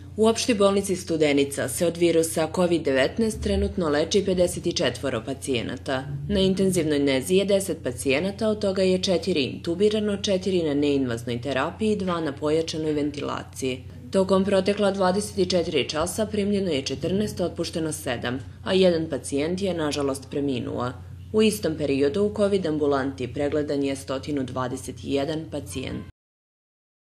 U opštoj bolnici Studenica se od virusa COVID-19 trenutno leči 54 pacijenata. Na intenzivnoj nezi je 10 pacijenata, od toga je 4 intubirano, 4 na neinvaznoj terapiji i 2 na pojačanoj ventilaciji. Tokom protekla 24 časa primljeno je 14, otpušteno 7, a jedan pacijent je nažalost preminuo. U istom periodu u COVID ambulanti pregledan je 121 pacijent.